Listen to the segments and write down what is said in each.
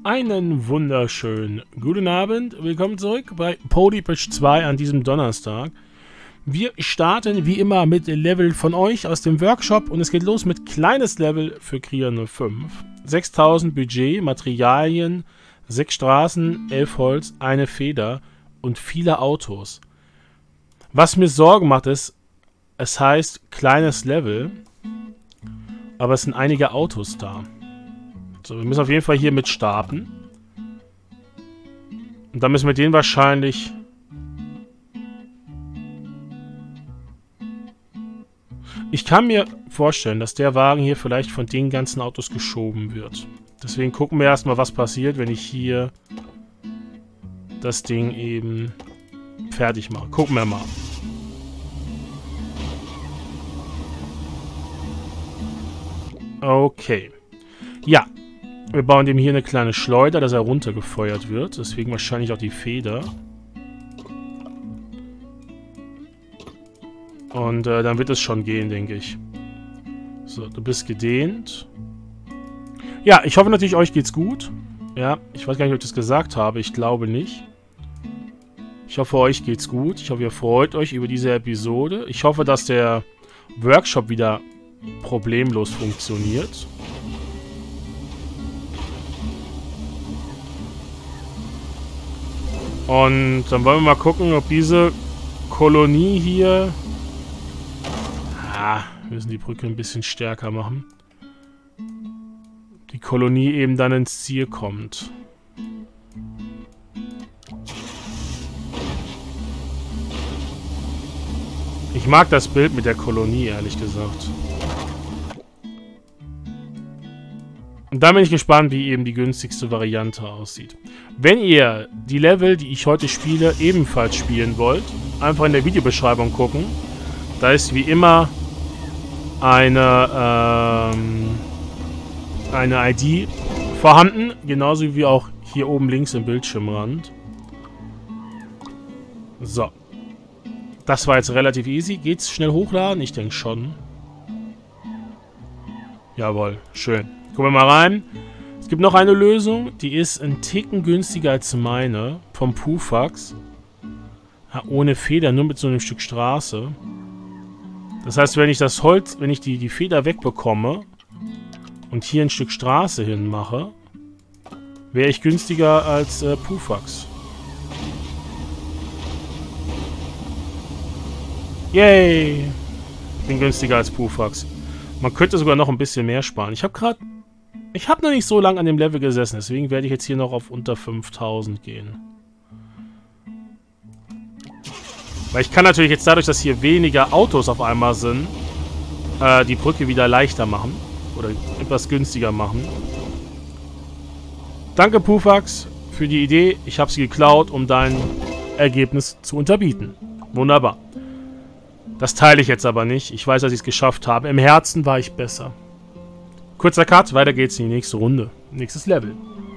Einen wunderschönen guten Abend. Willkommen zurück bei PodiPatch 2 an diesem Donnerstag. Wir starten wie immer mit Level von euch aus dem Workshop und es geht los mit kleines Level für Krieger 05. 6000 Budget, Materialien, 6 Straßen, 11 Holz, eine Feder und viele Autos. Was mir Sorgen macht ist, es heißt kleines Level, aber es sind einige Autos da. So, wir müssen auf jeden Fall hier mit starten. Und dann müssen wir den wahrscheinlich... Ich kann mir vorstellen, dass der Wagen hier vielleicht von den ganzen Autos geschoben wird. Deswegen gucken wir erstmal, was passiert, wenn ich hier das Ding eben fertig mache. Gucken wir mal. Okay. Ja. Wir bauen dem hier eine kleine Schleuder, dass er runtergefeuert wird. Deswegen wahrscheinlich auch die Feder. Und dann wird es schon gehen, denke ich. So, du bist gedehnt. Ja, ich hoffe natürlich, euch geht's gut. Ja, ich weiß gar nicht, ob ich das gesagt habe. Ich glaube nicht. Ich hoffe, euch geht's gut. Ich hoffe, ihr freut euch über diese Episode. Ich hoffe, dass der Workshop wieder problemlos funktioniert. Und dann wollen wir mal gucken, ob diese Kolonie hier... wir müssen die Brücke ein bisschen stärker machen. Die Kolonie eben dann ins Ziel kommt. Ich mag das Bild mit der Kolonie, ehrlich gesagt. Und da bin ich gespannt, wie eben die günstigste Variante aussieht. Wenn ihr die Level, die ich heute spiele, ebenfalls spielen wollt, einfach in der Videobeschreibung gucken. Da ist wie immer eine ID vorhanden, genauso wie auch hier oben links im Bildschirmrand. So. Das war jetzt relativ easy. Geht's schnell hochladen? Ich denke schon. Jawohl, schön. Gucken wir mal rein. Es gibt noch eine Lösung, die ist ein Ticken günstiger als meine, vom Pufax. Ja, ohne Feder, nur mit so einem Stück Straße. Das heißt, wenn ich das Holz, wenn ich die Feder wegbekomme und hier ein Stück Straße hinmache, wäre ich günstiger als Pufax. Yay! Ich bin günstiger als Pufax. Man könnte sogar noch ein bisschen mehr sparen. Ich habe noch nicht so lange an dem Level gesessen, deswegen werde ich jetzt hier noch auf unter 5000 gehen. Weil ich kann natürlich jetzt dadurch, dass hier weniger Autos auf einmal sind, die Brücke wieder leichter machen. Oder etwas günstiger machen. Danke, Pufax, für die Idee. Ich habe sie geklaut, um dein Ergebnis zu unterbieten. Wunderbar. Das teile ich jetzt aber nicht. Ich weiß, dass ich es geschafft habe. Im Herzen war ich besser. Kurzer Cut, weiter geht's in die nächste Runde. Nächstes Level.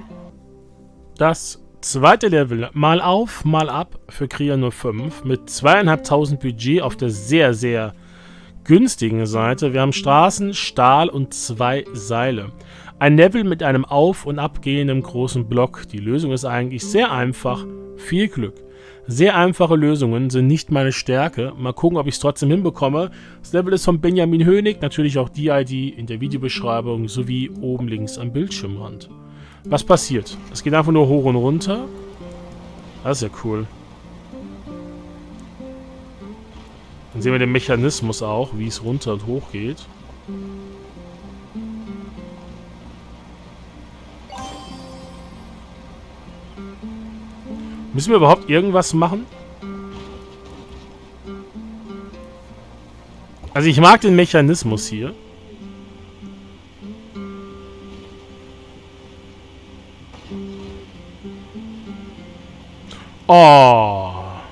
Das zweite Level, mal auf, mal ab für Krieger 05 mit 2500 Budget auf der sehr, sehr günstigen Seite. Wir haben Straßen, Stahl und 2 Seile. Ein Level mit einem auf- und abgehenden großen Block. Die Lösung ist eigentlich sehr einfach. Viel Glück. Sehr einfache Lösungen sind nicht meine Stärke. Mal gucken, ob ich es trotzdem hinbekomme. Das Level ist von Benjamin Hönig. Natürlich auch die ID in der Videobeschreibung sowie oben links am Bildschirmrand. Was passiert? Es geht einfach nur hoch und runter. Das ist ja cool. Dann sehen wir den Mechanismus auch, wie es runter und hoch geht. Müssen wir überhaupt irgendwas machen? Also ich mag den Mechanismus hier. Oh.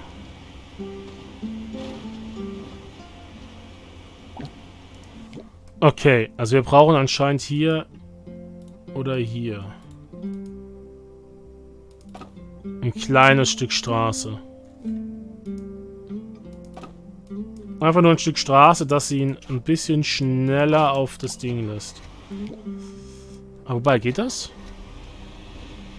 Okay, also wir brauchen anscheinend hier oder hier ein kleines Stück Straße. Einfach nur ein Stück Straße, das ihn ein bisschen schneller auf das Ding lässt. Aber wobei, geht das?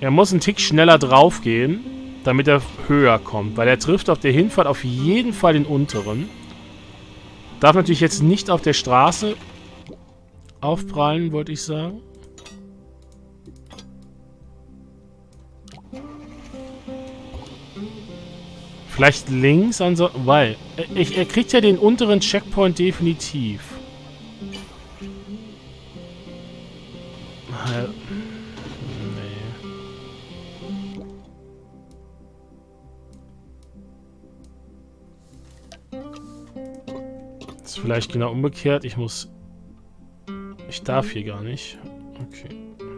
Er muss einen Tick schneller drauf gehen, damit er höher kommt. Weil er trifft auf der Hinfahrt auf jeden Fall den unteren. Darf natürlich jetzt nicht auf der Straße aufprallen, wollte ich sagen. Vielleicht links, ansonsten... Weil, er kriegt ja den unteren Checkpoint definitiv. Ist vielleicht genau umgekehrt. Ich darf hier gar nicht. Okay.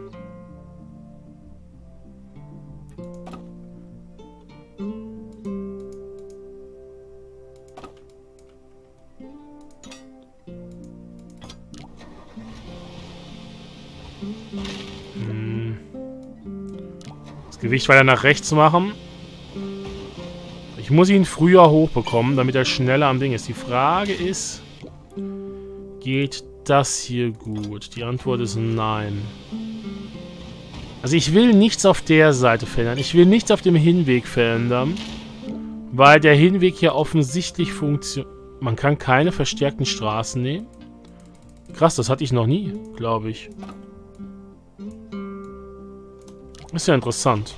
Das Gewicht weiter nach rechts machen. Ich muss ihn früher hochbekommen, damit er schneller am Ding ist. Die Frage ist, geht das hier gut? Die Antwort ist nein. Also ich will nichts auf der Seite verändern. Ich will nichts auf dem Hinweg verändern. Weil der Hinweg hier offensichtlich funktioniert. Man kann keine verstärkten Straßen nehmen. Krass, das hatte ich noch nie, glaube ich. Ist ja interessant.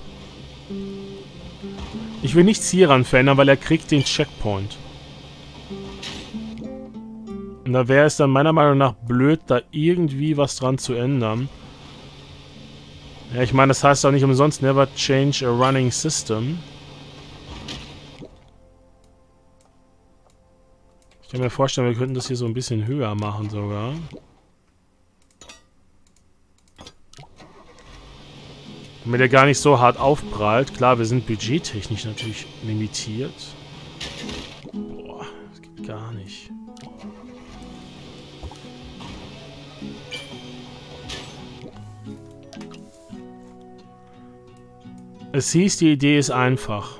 Ich will nichts hieran verändern, weil er kriegt den Checkpoint. Und da wäre es dann meiner Meinung nach blöd, da irgendwie was dran zu ändern. Ja, ich meine, das heißt auch nicht umsonst, never change a running system. Ich kann mir vorstellen, wir könnten das hier so ein bisschen höher machen sogar. Damit er gar nicht so hart aufprallt. Klar, wir sind budgettechnisch natürlich limitiert. Boah, das geht gar nicht. Es hieß, die Idee ist einfach.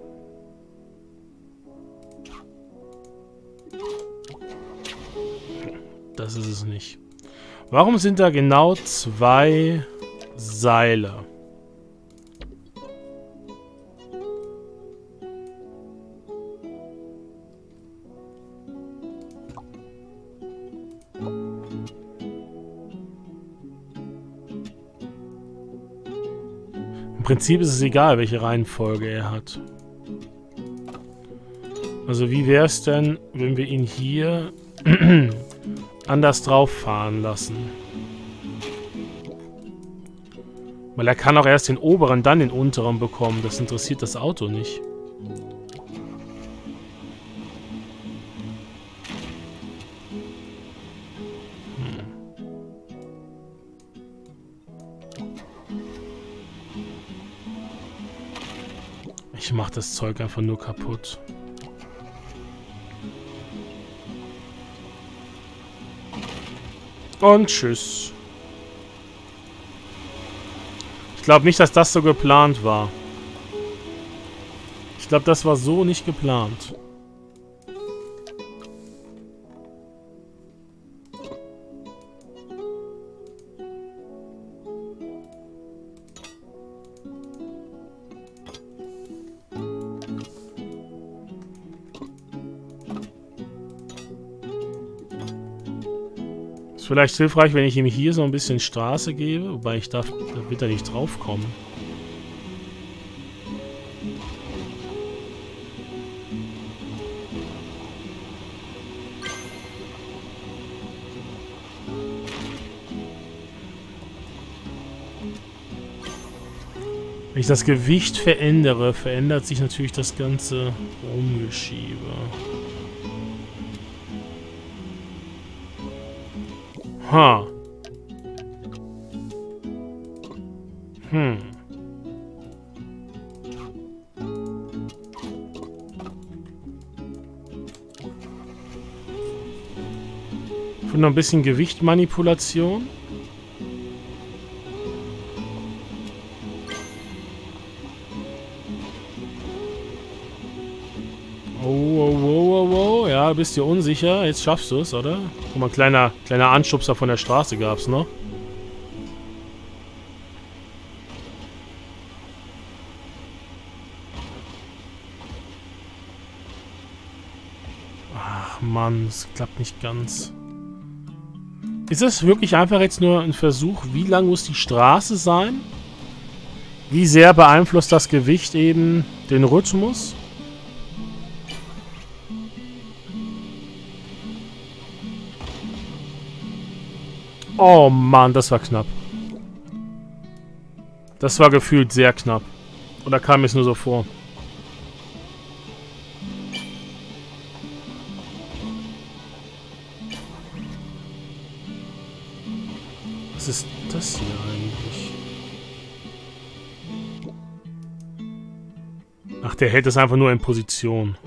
Das ist es nicht. Warum sind da genau 2 Seile? Im Prinzip ist es egal, welche Reihenfolge er hat. Also wie wäre es denn, wenn wir ihn hier anders drauf fahren lassen? Weil er kann auch erst den oberen, dann den unteren bekommen. Das interessiert das Auto nicht. Ich mach das Zeug einfach nur kaputt. Und tschüss. Ich glaube nicht, dass das so geplant war. Ich glaube, das war so nicht geplant. Ist vielleicht hilfreich, wenn ich ihm hier so ein bisschen Straße gebe, wobei da wird er nicht drauf kommen. Wenn ich das Gewicht verändere, verändert sich natürlich das ganze Rumgeschiebe. Ha. Für noch ein bisschen Gewichtmanipulation. Oh. Ja, bist dir unsicher. Jetzt schaffst du es, oder? Guck mal, kleiner Anschubser von der Straße gab's noch. Mann, es klappt nicht ganz. Ist es wirklich einfach jetzt nur ein Versuch, wie lang muss die Straße sein? Wie sehr beeinflusst das Gewicht eben den Rhythmus? Oh Mann, das war knapp. Das war gefühlt sehr knapp. Oder kam mir es nur so vor? Was ist das hier eigentlich? Ach, der hält es einfach nur in Position.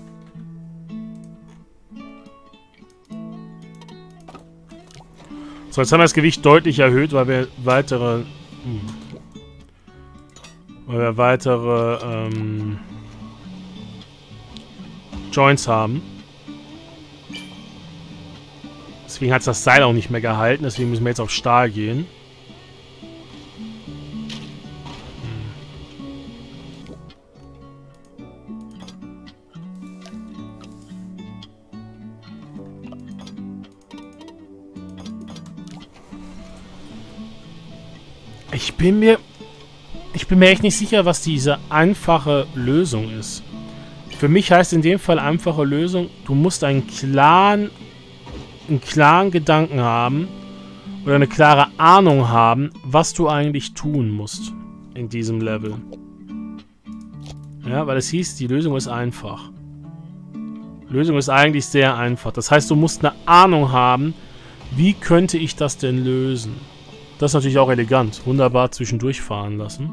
So, jetzt haben wir das Gewicht deutlich erhöht, weil wir weitere... Joints haben. Deswegen hat es das Seil auch nicht mehr gehalten. Deswegen müssen wir jetzt auf Stahl gehen. Ich bin mir echt nicht sicher, was diese einfache Lösung ist. Für mich heißt in dem Fall einfache Lösung, du musst einen klaren Gedanken haben oder eine klare Ahnung haben, was du eigentlich tun musst in diesem Level. Ja, weil es hieß, die Lösung ist einfach. Die Lösung ist eigentlich sehr einfach. Das heißt, du musst eine Ahnung haben, wie könnte ich das denn lösen? Das ist natürlich auch elegant. Wunderbar zwischendurch fahren lassen.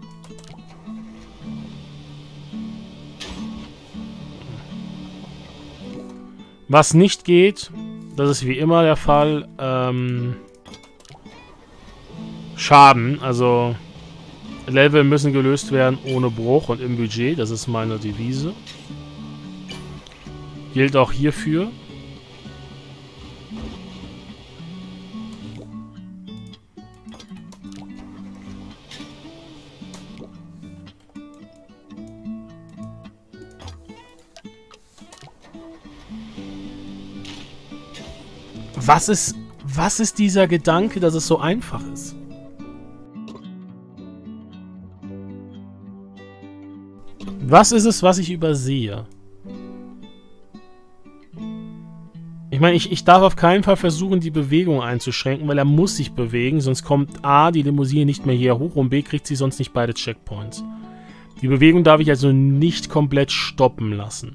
Was nicht geht, das ist wie immer der Fall, Schaden. Also Level müssen gelöst werden ohne Bruch und im Budget. Das ist meine Devise. Gilt auch hierfür. Was ist dieser Gedanke, dass es so einfach ist? Was ist es, was ich übersehe? Ich meine, ich darf auf keinen Fall versuchen, die Bewegung einzuschränken, weil er muss sich bewegen, sonst kommt A, die Limousine nicht mehr hier hoch und B, kriegt sie sonst nicht beide Checkpoints. Die Bewegung darf ich also nicht komplett stoppen lassen.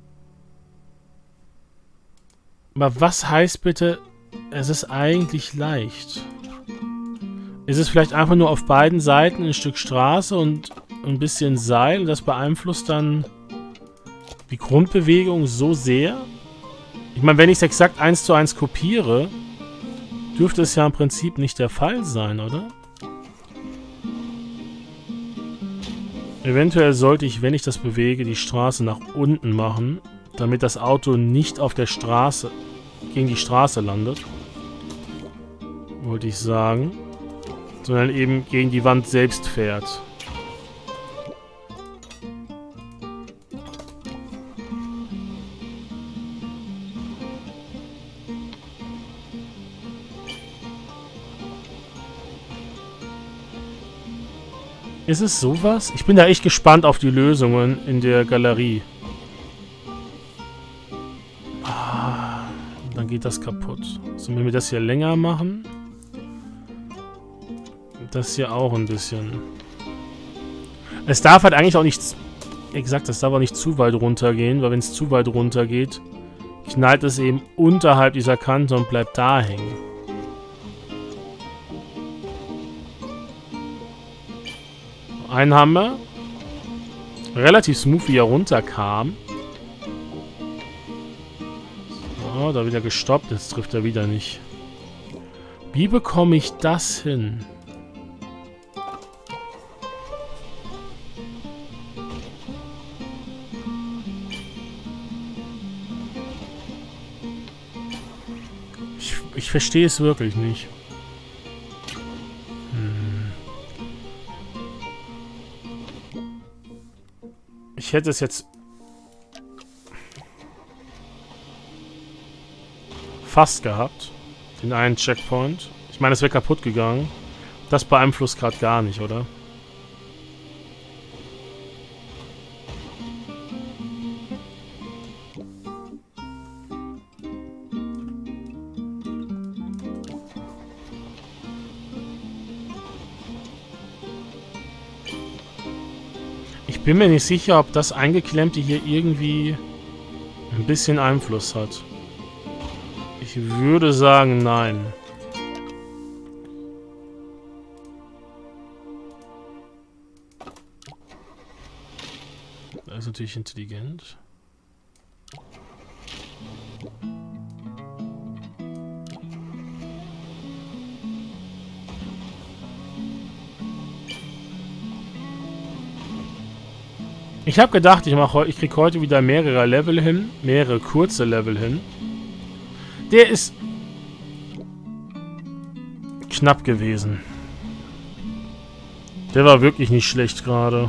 Aber was heißt bitte, es ist eigentlich leicht? Ist es vielleicht einfach nur auf beiden Seiten ein Stück Straße und ein bisschen Seil und das beeinflusst dann die Grundbewegung so sehr? Ich meine, wenn ich es exakt 1:1 kopiere, dürfte es ja im Prinzip nicht der Fall sein, oder? Eventuell sollte ich, wenn ich das bewege, die Straße nach unten machen, damit das Auto nicht auf der Straße, gegen die Straße landet. Wollte ich sagen. Sondern eben gegen die Wand selbst fährt. Ist es sowas? Ich bin da echt gespannt auf die Lösungen in der Galerie. Ah, dann geht das kaputt. So, wenn wir das hier länger machen. Das hier auch ein bisschen. Es darf halt eigentlich auch nicht... Exakt, es darf auch nicht zu weit runtergehen, weil wenn es zu weit runter geht, knallt es eben unterhalb dieser Kante und bleibt da hängen. Einen haben wir. Relativ smooth, wie er runterkam. So, da wieder gestoppt. Jetzt trifft er wieder nicht. Wie bekomme ich das hin? Ich verstehe es wirklich nicht. Ich hätte es jetzt... fast gehabt. Den einen Checkpoint. Ich meine, es wäre kaputt gegangen. Das beeinflusst gerade gar nicht, oder? Ich bin mir nicht sicher, ob das Eingeklemmte hier irgendwie ein bisschen Einfluss hat. Ich würde sagen, nein. Das ist natürlich intelligent. Ich habe gedacht, ich krieg heute wieder mehrere Level hin, mehrere kurze Level hin. Der ist knapp gewesen. Der war wirklich nicht schlecht gerade.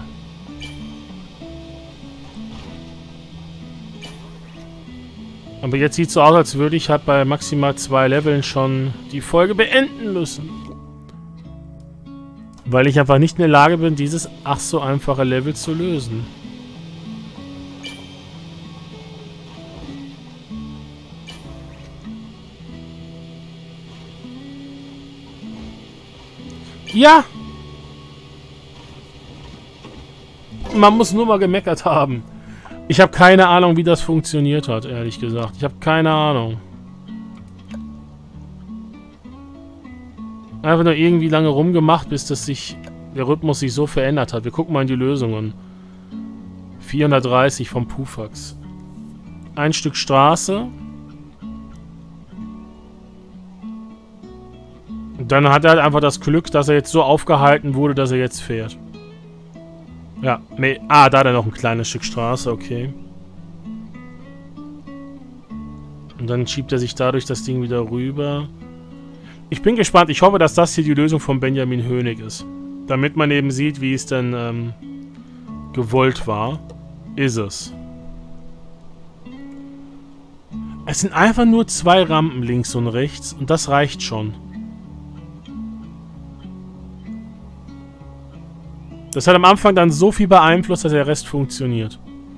Aber jetzt sieht es so aus, als würde ich halt bei maximal 2 Leveln schon die Folge beenden müssen. Weil ich einfach nicht in der Lage bin, dieses ach so einfache Level zu lösen. Ja! Man muss nur mal gemeckert haben. Ich habe keine Ahnung, wie das funktioniert hat, ehrlich gesagt. Ich habe keine Ahnung. Einfach nur irgendwie lange rumgemacht, bis der Rhythmus sich so verändert hat. Wir gucken mal in die Lösungen. 430 vom Pufax. Ein Stück Straße. Und dann hat er halt einfach das Glück, dass er jetzt so aufgehalten wurde, dass er jetzt fährt. Ja, nee. Ah, da hat er noch ein kleines Stück Straße, okay. Und dann schiebt er sich dadurch das Ding wieder rüber. Ich bin gespannt. Ich hoffe, dass das hier die Lösung von Benjamin Hönig ist. Damit man eben sieht, wie es denn gewollt war. Ist es. Es sind einfach nur 2 Rampen links und rechts und das reicht schon. Das hat am Anfang dann so viel beeinflusst, dass der Rest funktioniert.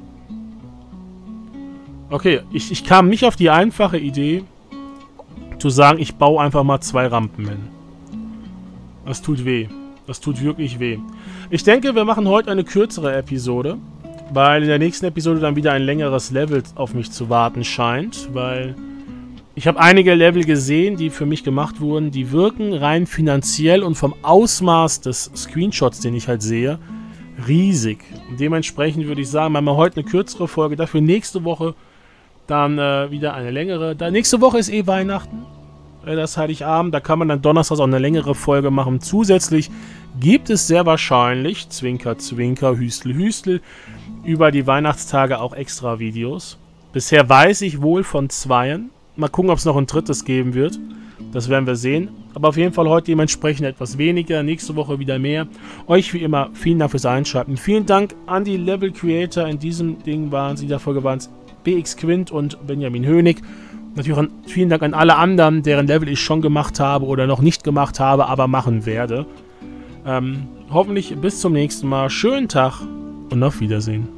Okay, ich kam nicht auf die einfache Idee, zu sagen, ich baue einfach mal 2 Rampen hin. Das tut weh. Das tut wirklich weh. Ich denke, wir machen heute eine kürzere Episode, weil in der nächsten Episode dann wieder ein längeres Level auf mich zu warten scheint, weil ich habe einige Level gesehen, die für mich gemacht wurden, die wirken rein finanziell und vom Ausmaß des Screenshots, den ich halt sehe, riesig. Und dementsprechend würde ich sagen, machen wir heute eine kürzere Folge, dafür nächste Woche dann wieder eine längere. Nächste Woche ist eh Weihnachten, das Heiligabend, da kann man dann donnerstags auch eine längere Folge machen. Zusätzlich gibt es sehr wahrscheinlich, Zwinker, Zwinker, Hüstel, Hüstel, über die Weihnachtstage auch extra Videos. Bisher weiß ich wohl von 2. Mal gucken, ob es noch ein 3. geben wird. Das werden wir sehen. Aber auf jeden Fall heute dementsprechend etwas weniger. Nächste Woche wieder mehr. Euch wie immer vielen Dank fürs Einschalten. Vielen Dank an die Level Creator. In diesem Ding waren es, in der Folge waren es BX Quint und Benjamin Hönig. Natürlich vielen Dank an alle anderen, deren Level ich schon gemacht habe oder noch nicht gemacht habe, aber machen werde. Hoffentlich bis zum nächsten Mal. Schönen Tag und auf Wiedersehen.